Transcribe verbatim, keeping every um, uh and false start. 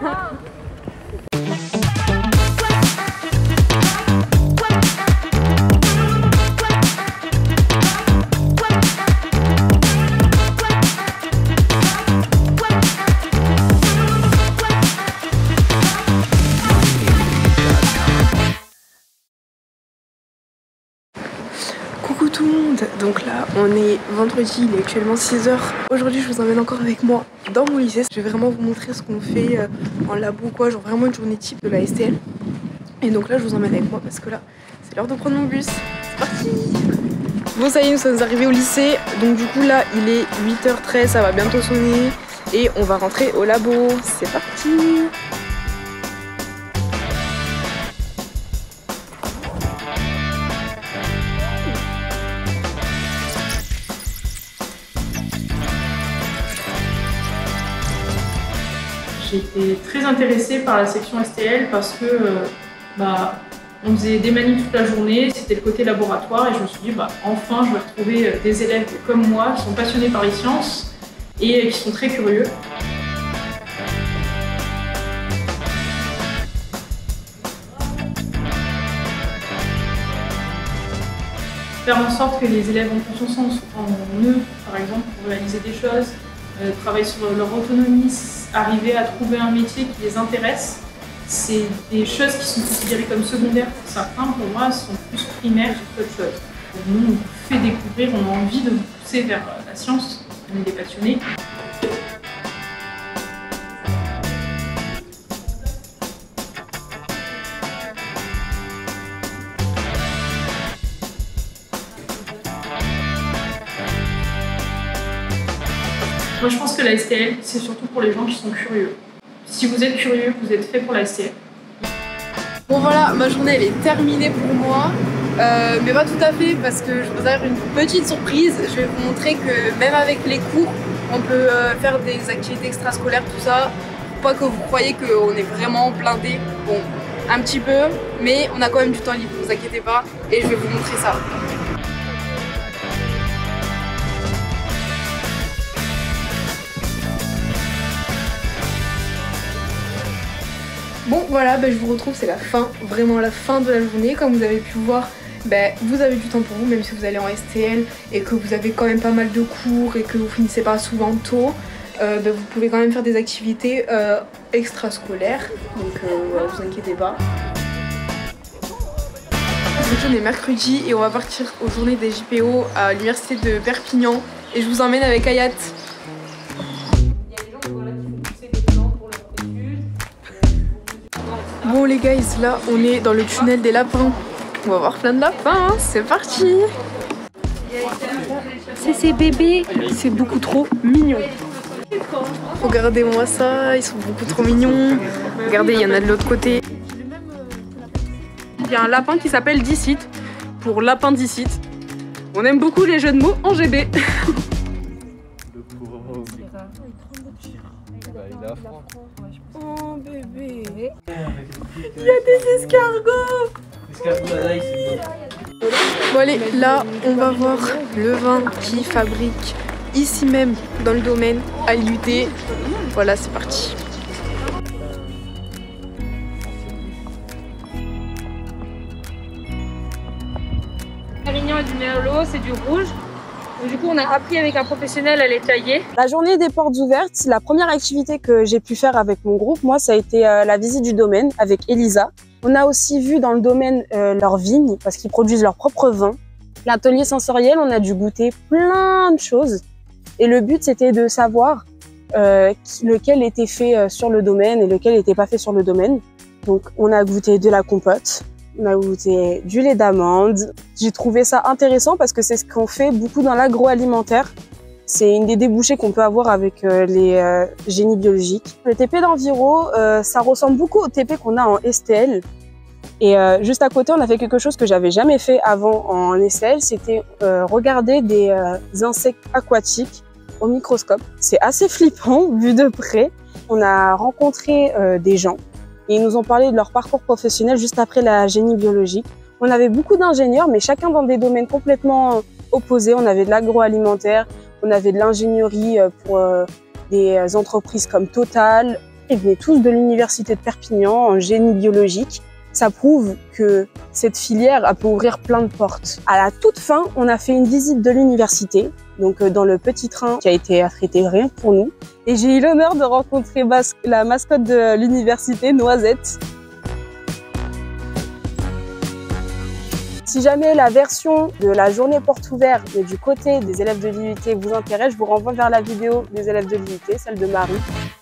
Coucou tout le monde, donc là on est vendredi, il est actuellement six heures. Aujourd'hui je vous emmène encore avec moi dans mon lycée. Je vais vraiment vous montrer ce qu'on fait euh, en labo quoi, genre vraiment une journée type de la S T L. Et donc là je vous emmène avec moi parce que là c'est l'heure de prendre mon bus. C'est parti. Bon ça y est, nous sommes arrivés au lycée, donc du coup là il est huit heures treize, ça va bientôt sonner. Et on va rentrer au labo, c'est parti. J'étais très intéressée par la section S T L parce que euh, bah, on faisait des manifs toute la journée, c'était le côté laboratoire et je me suis dit bah, enfin je vais retrouver des élèves comme moi qui sont passionnés par les sciences et qui sont très curieux. Faire en sorte que les élèves ont confiance en eux, par exemple, pour réaliser des choses, euh, travailler sur leur autonomie, arriver à trouver un métier qui les intéresse, c'est des choses qui sont considérées comme secondaires pour certains. Pour moi, elles sont plus primaires qu'autre chose. Nous, on vous fait découvrir, on a envie de vous pousser vers la science, on est des passionnés. Moi, je pense que la S T L, c'est surtout pour les gens qui sont curieux. Si vous êtes curieux, vous êtes fait pour la S T L. Bon voilà, ma journée elle est terminée pour moi, euh, mais pas tout à fait parce que je vous ai une petite surprise. Je vais vous montrer que même avec les cours, on peut euh, faire des activités extrascolaires, tout ça. Pas que vous croyez qu'on est vraiment blindé. Bon, un petit peu, mais on a quand même du temps libre, ne vous inquiétez pas, et je vais vous montrer ça. Bon voilà, bah, je vous retrouve, c'est la fin, vraiment la fin de la journée. Comme vous avez pu voir, bah, vous avez du temps pour vous, même si vous allez en S T L et que vous avez quand même pas mal de cours et que vous finissez pas souvent tôt, euh, bah, vous pouvez quand même faire des activités euh, extrascolaires, donc euh, voilà, vous inquiétez pas. Aujourd'hui on est mercredi et on va partir aux journées des J P O à l'université de Perpignan et je vous emmène avec Ayat. Bon les guys, là on est dans le tunnel des lapins. On va voir plein de lapins, hein. C'est parti. C'est ces bébés, c'est beaucoup trop mignon. Regardez-moi ça, ils sont beaucoup trop mignons. Regardez, il y en a de l'autre côté. Il y a un lapin qui s'appelle Dicite, pour lapin Dicite. On aime beaucoup les jeux de mots en G B. Oh bébé, il y a des escargots. Bon allez, là on va voir le vin qui fabrique ici même dans le domaine à l'I U T. Voilà, c'est parti. Carignan et du merlot, c'est du rouge. Donc, du coup, on a appris avec un professionnel à les tailler. La journée des portes ouvertes, la première activité que j'ai pu faire avec mon groupe, moi, ça a été euh, la visite du domaine avec Elisa. On a aussi vu dans le domaine euh, leurs vignes, parce qu'ils produisent leur propre vin. L'atelier sensoriel, on a dû goûter plein de choses. Et le but, c'était de savoir euh, lequel était fait euh, sur le domaine et lequel n'était pas fait sur le domaine. Donc, on a goûté de la compote. On a goûté du lait d'amande. J'ai trouvé ça intéressant parce que c'est ce qu'on fait beaucoup dans l'agroalimentaire. C'est une des débouchés qu'on peut avoir avec euh, les euh, génies biologiques. Le T P d'Enviro, euh, ça ressemble beaucoup au T P qu'on a en S T L. Et euh, juste à côté, on a fait quelque chose que j'avais jamais fait avant en S T L, c'était euh, regarder des euh, insectes aquatiques au microscope. C'est assez flippant vu de près. On a rencontré euh, des gens. Et ils nous ont parlé de leur parcours professionnel juste après la génie biologique. On avait beaucoup d'ingénieurs, mais chacun dans des domaines complètement opposés. On avait de l'agroalimentaire, on avait de l'ingénierie pour des entreprises comme Total. ils venaient tous de l'université de Perpignan en génie biologique. Ça prouve que cette filière a pu ouvrir plein de portes. À la toute fin, on a fait une visite de l'université, donc dans le petit train qui a été affrété rien que pour nous. Et j'ai eu l'honneur de rencontrer la mascotte de l'université, Noisette. Si jamais la version de la journée porte ouverte, mais du côté des élèves de l'I U T vous intéresse, je vous renvoie vers la vidéo des élèves de l'I U T, celle de Marie.